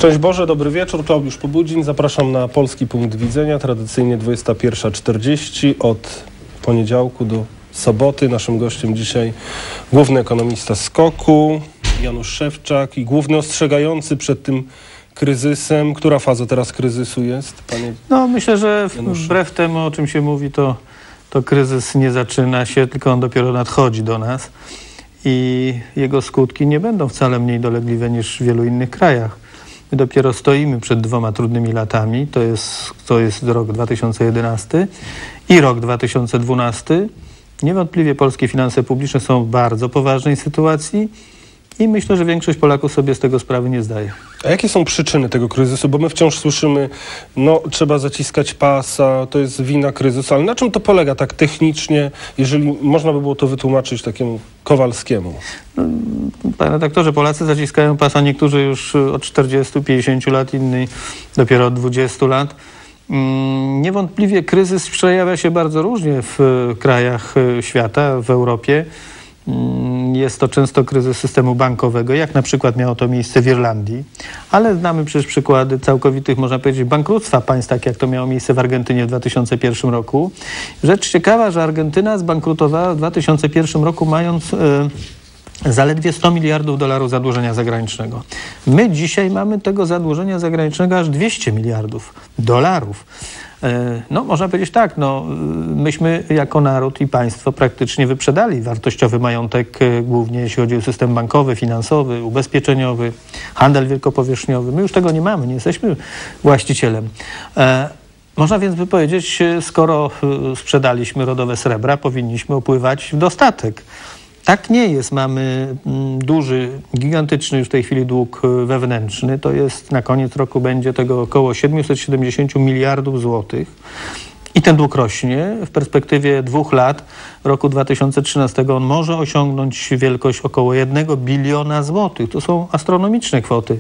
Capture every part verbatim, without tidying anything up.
Szczęść Boże, dobry wieczór, Klaudiusz Pobudzin. Zapraszam na Polski Punkt Widzenia, tradycyjnie dwudziesta pierwsza czterdzieści od poniedziałku do soboty. Naszym gościem dzisiaj główny ekonomista SKOK-u, Janusz Szewczak, i główny ostrzegający przed tym kryzysem. Która faza teraz kryzysu jest, panie No myślę, że Januszu? Wbrew temu, o czym się mówi, to, to kryzys nie zaczyna się, tylko on dopiero nadchodzi do nas i jego skutki nie będą wcale mniej dolegliwe niż w wielu innych krajach. My dopiero stoimy przed dwoma trudnymi latami, to jest, to jest rok dwa tysiące jedenasty i rok dwa tysiące dwunasty. Niewątpliwie polskie finanse publiczne są w bardzo poważnej sytuacji i myślę, że większość Polaków sobie z tego sprawy nie zdaje. A jakie są przyczyny tego kryzysu? Bo my wciąż słyszymy, no trzeba zaciskać pasa, to jest wina kryzysu, ale na czym to polega tak technicznie, jeżeli można by było to wytłumaczyć takiemu Kowalskiemu? No, panie redaktorze, Polacy zaciskają pasa, niektórzy już od czterdziestu, pięćdziesięciu lat, inni dopiero od dwudziestu lat. Niewątpliwie kryzys przejawia się bardzo różnie w krajach świata, w Europie. Jest to często kryzys systemu bankowego, jak na przykład miało to miejsce w Irlandii, ale znamy przecież przykłady całkowitych, można powiedzieć, bankructwa państw, tak jak to miało miejsce w Argentynie w dwa tysiące pierwszym roku. Rzecz ciekawa, że Argentyna zbankrutowała w dwa tysiące pierwszym roku, mając yy, zaledwie sto miliardów dolarów zadłużenia zagranicznego. My dzisiaj mamy tego zadłużenia zagranicznego aż dwieście miliardów dolarów. No, można powiedzieć tak, no, myśmy jako naród i państwo praktycznie wyprzedali wartościowy majątek, głównie jeśli chodzi o system bankowy, finansowy, ubezpieczeniowy, handel wielkopowierzchniowy. My już tego nie mamy, nie jesteśmy właścicielem. E, można więc by powiedzieć, skoro sprzedaliśmy rodowe srebra, powinniśmy opływać w dostatek. Tak nie jest. Mamy duży, gigantyczny już w tej chwili dług wewnętrzny. To jest na koniec roku będzie tego około siedemset siedemdziesiąt miliardów złotych. I ten dług rośnie. W perspektywie dwóch lat, roku dwa tysiące trzynastego, on może osiągnąć wielkość około jednego biliona złotych. To są astronomiczne kwoty.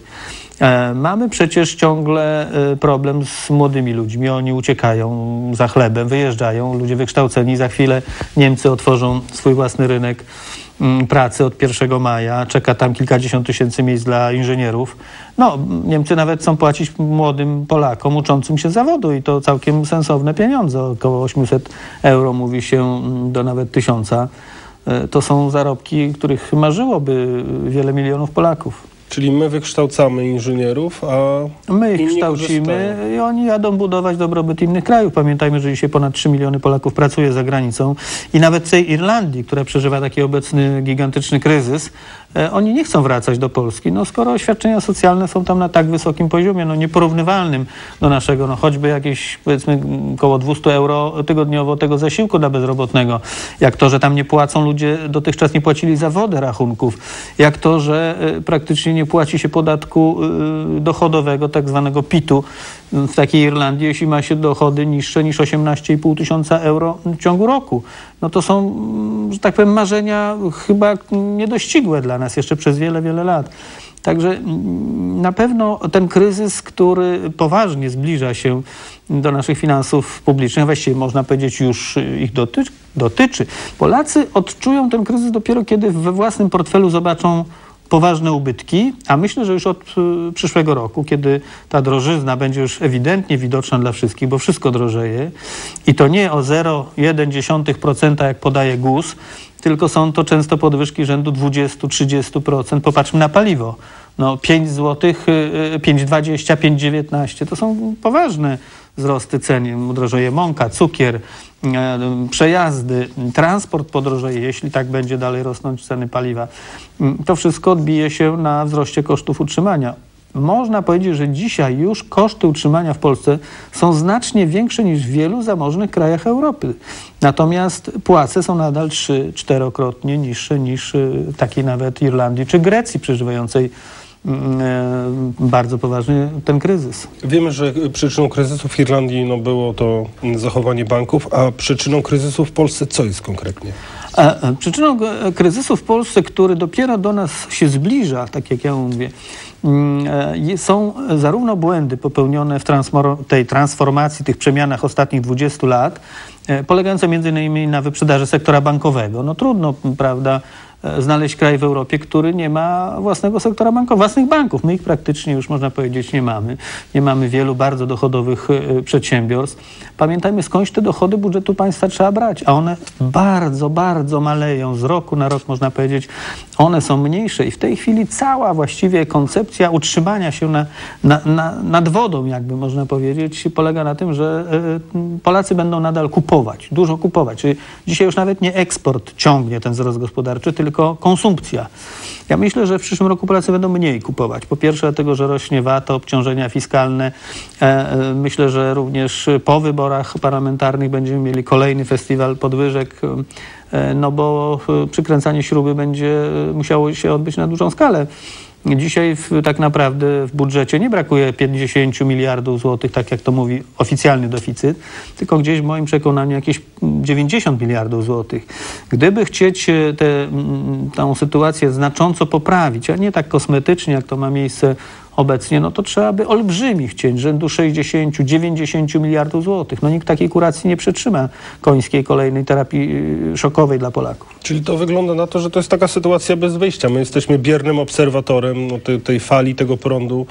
E, mamy przecież ciągle e, problem z młodymi ludźmi. Oni uciekają za chlebem, wyjeżdżają. Ludzie wykształceni. Za chwilę Niemcy otworzą swój własny rynek m, pracy od pierwszego maja. Czeka tam kilkadziesiąt tysięcy miejsc dla inżynierów. No, Niemcy nawet chcą płacić młodym Polakom uczącym się zawodu i to całkiem sensowne pieniądze. Około osiemset euro mówi się do nawet tysiąca. E, to są zarobki, których marzyłoby wiele milionów Polaków. Czyli my wykształcamy inżynierów, a my ich inni kształcimy korzystają. i oni jadą budować dobrobyt innych krajów. Pamiętajmy, że dzisiaj ponad trzy miliony Polaków pracuje za granicą i nawet w tej Irlandii, która przeżywa taki obecny gigantyczny kryzys, e, oni nie chcą wracać do Polski, no skoro świadczenia socjalne są tam na tak wysokim poziomie, no nieporównywalnym do naszego, no choćby jakieś powiedzmy około dwieście euro tygodniowo tego zasiłku dla bezrobotnego, jak to, że tam nie płacą ludzie, dotychczas nie płacili za wodę rachunków, jak to, że e, praktycznie nie płaci się podatku y, dochodowego, tak zwanego pitu w takiej Irlandii, jeśli ma się dochody niższe niż osiemnaście i pół tysiąca euro w ciągu roku. No to są, że tak powiem, marzenia chyba niedościgłe dla nas jeszcze przez wiele, wiele lat. Także na pewno ten kryzys, który poważnie zbliża się do naszych finansów publicznych, właściwie można powiedzieć już ich dotyczy, dotyczy. Polacy odczują ten kryzys dopiero kiedy we własnym portfelu zobaczą poważne ubytki, a myślę, że już od y, przyszłego roku, kiedy ta drożyzna będzie już ewidentnie widoczna dla wszystkich, bo wszystko drożeje i to nie o zero przecinek jeden procent jak podaje G U S, tylko są to często podwyżki rzędu dwadzieścia do trzydziestu procent. Popatrzmy na paliwo. No pięć złotych, y, pięć dwadzieścia, pięć dziewiętnaście to są poważne wzrosty cen. Drożeje mąka, cukier, e, przejazdy, transport podrożeje, jeśli tak będzie dalej rosnąć ceny paliwa. To wszystko odbije się na wzroście kosztów utrzymania. Można powiedzieć, że dzisiaj już koszty utrzymania w Polsce są znacznie większe niż w wielu zamożnych krajach Europy. Natomiast płace są nadal trzy czterokrotnie niższe niż takiej nawet Irlandii czy Grecji przeżywającej bardzo poważny ten kryzys. Wiemy, że przyczyną kryzysu w Irlandii no, było to zachowanie banków, a przyczyną kryzysu w Polsce co jest konkretnie? A, a, przyczyną kryzysu w Polsce, który dopiero do nas się zbliża, tak jak ja mówię, są zarówno błędy popełnione w tej transformacji, tych przemianach ostatnich dwudziestu lat, polegające między innymi na wyprzedaży sektora bankowego. No trudno, prawda, znaleźć kraj w Europie, który nie ma własnego sektora bankowego, własnych banków. My ich praktycznie już, można powiedzieć, nie mamy. Nie mamy wielu bardzo dochodowych przedsiębiorstw. Pamiętajmy, skądś te dochody budżetu państwa trzeba brać, a one bardzo, bardzo maleją. Z roku na rok, można powiedzieć, one są mniejsze i w tej chwili cała właściwie koncepcja utrzymania się na, na, na, nad wodą, jakby można powiedzieć, polega na tym, że y, Polacy będą nadal kupować, dużo kupować. Czyli dzisiaj już nawet nie eksport ciągnie ten wzrost gospodarczy, tylko konsumpcja. Ja myślę, że w przyszłym roku Polacy będą mniej kupować. Po pierwsze dlatego, że rośnie V A T, obciążenia fiskalne. E, e, myślę, że również po wyborach parlamentarnych będziemy mieli kolejny festiwal podwyżek, e, no bo przykręcanie śruby będzie musiało się odbyć na dużą skalę. Dzisiaj w, tak naprawdę w budżecie nie brakuje pięćdziesiąt miliardów złotych, tak jak to mówi oficjalny deficyt, tylko gdzieś w moim przekonaniu jakieś dziewięćdziesiąt miliardów złotych. Gdyby chcieć tę tę sytuację znacząco poprawić, a nie tak kosmetycznie, jak to ma miejsce obecnie, no to trzeba by olbrzymich cięć, rzędu sześćdziesiąt do dziewięćdziesięciu miliardów złotych. No nikt takiej kuracji nie przetrzyma końskiej kolejnej terapii szokowej dla Polaków. Czyli to wygląda na to, że to jest taka sytuacja bez wyjścia. My jesteśmy biernym obserwatorem no, tej, tej fali, tego prądu,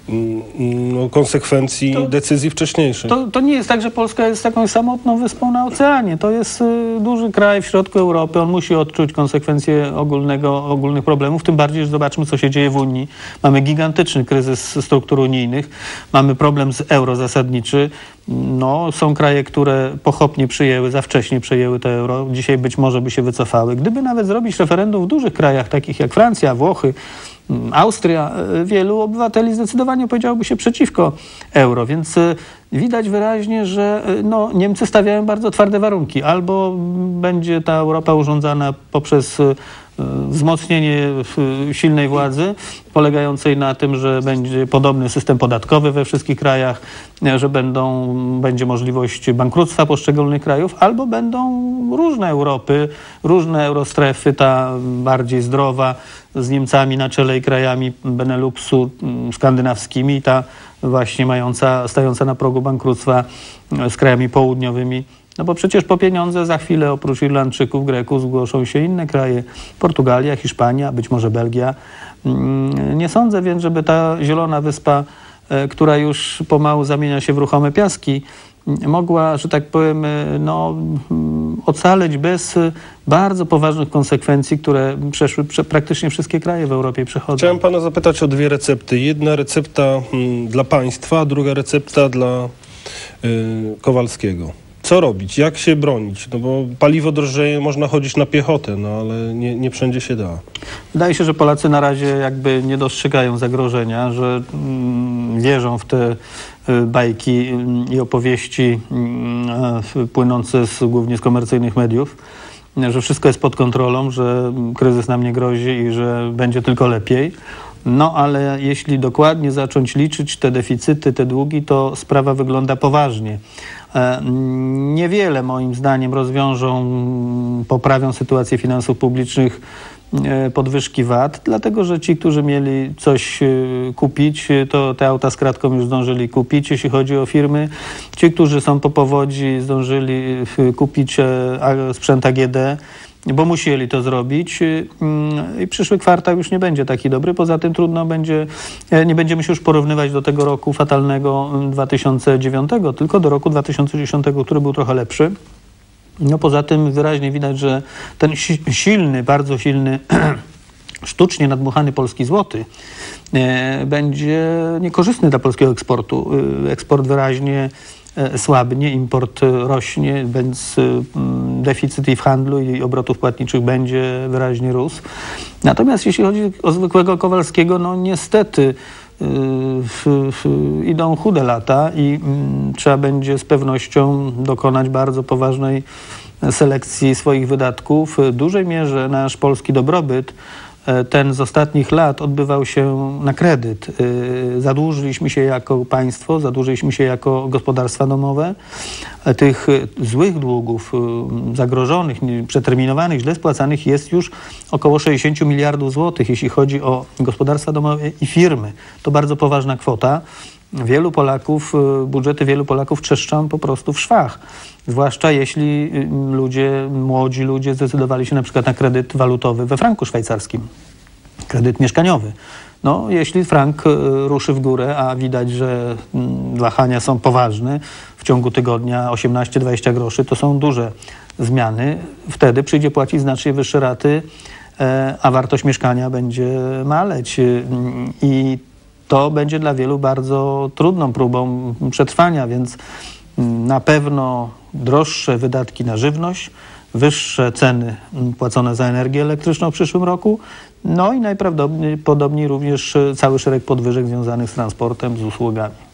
no, konsekwencji to, decyzji wcześniejszych. To, to nie jest tak, że Polska jest taką samotną wyspą na oceanie. To jest y, duży kraj w środku Europy. On musi odczuć konsekwencje ogólnego, ogólnych problemów. Tym bardziej, że zobaczmy, co się dzieje w Unii. Mamy gigantyczny kryzys struktur unijnych. Mamy problem z euro zasadniczy. No, są kraje, które pochopnie przyjęły, za wcześnie przyjęły to euro. Dzisiaj być może by się wycofały. Gdyby nawet zrobić referendum w dużych krajach, takich jak Francja, Włochy, Austria, wielu obywateli zdecydowanie powiedziałoby się przeciwko euro, więc widać wyraźnie, że no, Niemcy stawiają bardzo twarde warunki. Albo będzie ta Europa urządzana poprzez wzmocnienie silnej władzy, polegającej na tym, że będzie podobny system podatkowy we wszystkich krajach, że będą, będzie możliwość bankructwa poszczególnych krajów, albo będą różne Europy, różne eurostrefy, ta bardziej zdrowa, z Niemcami na czele i krajami Beneluxu skandynawskimi, ta właśnie mająca, stająca na progu bankructwa z krajami południowymi. No bo przecież po pieniądze za chwilę oprócz Irlandczyków, Greków zgłoszą się inne kraje. Portugalia, Hiszpania, być może Belgia. Nie sądzę więc, żeby ta zielona wyspa, która już pomału zamienia się w ruchome piaski, mogła, że tak powiem, no, ocaleć bez bardzo poważnych konsekwencji, które przeszły prze, praktycznie wszystkie kraje w Europie przechodzą. Chciałem pana zapytać o dwie recepty. Jedna recepta hmm, dla państwa, a druga recepta dla y, Kowalskiego. Co robić? Jak się bronić? No bo paliwo drożeje, można chodzić na piechotę, no ale nie, nie wszędzie się da. Wydaje się, że Polacy na razie jakby nie dostrzegają zagrożenia, że mm, wierzą w te y, bajki y, i opowieści y, płynące z, głównie z komercyjnych mediów, że wszystko jest pod kontrolą, że kryzys nam nie grozi i że będzie tylko lepiej. No ale jeśli dokładnie zacząć liczyć te deficyty, te długi, to sprawa wygląda poważnie. Niewiele moim zdaniem rozwiążą, poprawią sytuację finansów publicznych podwyżki V A T, dlatego że ci, którzy mieli coś kupić, to te auta z kratką już zdążyli kupić, jeśli chodzi o firmy. Ci, którzy są po powodzi, zdążyli kupić sprzęt A G D, bo musieli to zrobić i przyszły kwartał już nie będzie taki dobry. Poza tym trudno będzie, nie będziemy się już porównywać do tego roku fatalnego dwa tysiące dziewiątego, tylko do roku dwa tysiące dziesiątego, który był trochę lepszy. No poza tym wyraźnie widać, że ten silny, bardzo silny, sztucznie nadmuchany polski złoty będzie niekorzystny dla polskiego eksportu. Eksport wyraźnie słabnie, import rośnie, więc deficyt i w handlu, i obrotów płatniczych będzie wyraźnie rósł. Natomiast jeśli chodzi o zwykłego Kowalskiego, no niestety yy, yy, idą chude lata i yy, trzeba będzie z pewnością dokonać bardzo poważnej selekcji swoich wydatków. W dużej mierze nasz polski dobrobyt, ten z ostatnich lat odbywał się na kredyt. Zadłużyliśmy się jako państwo, zadłużyliśmy się jako gospodarstwa domowe. Tych złych długów, zagrożonych, przeterminowanych, źle spłacanych jest już około sześćdziesiąt miliardów złotych, jeśli chodzi o gospodarstwa domowe i firmy. To bardzo poważna kwota. wielu Polaków, budżety wielu Polaków trzeszczą po prostu w szwach. Zwłaszcza jeśli ludzie, młodzi ludzie zdecydowali się na przykład na kredyt walutowy we franku szwajcarskim, kredyt mieszkaniowy. No, jeśli frank ruszy w górę, a widać, że wahania są poważne, w ciągu tygodnia osiemnaście dwadzieścia groszy, to są duże zmiany. Wtedy przyjdzie płacić znacznie wyższe raty, a wartość mieszkania będzie maleć. I to będzie dla wielu bardzo trudną próbą przetrwania, więc na pewno droższe wydatki na żywność, wyższe ceny płacone za energię elektryczną w przyszłym roku, no i najprawdopodobniej również cały szereg podwyżek związanych z transportem, z usługami.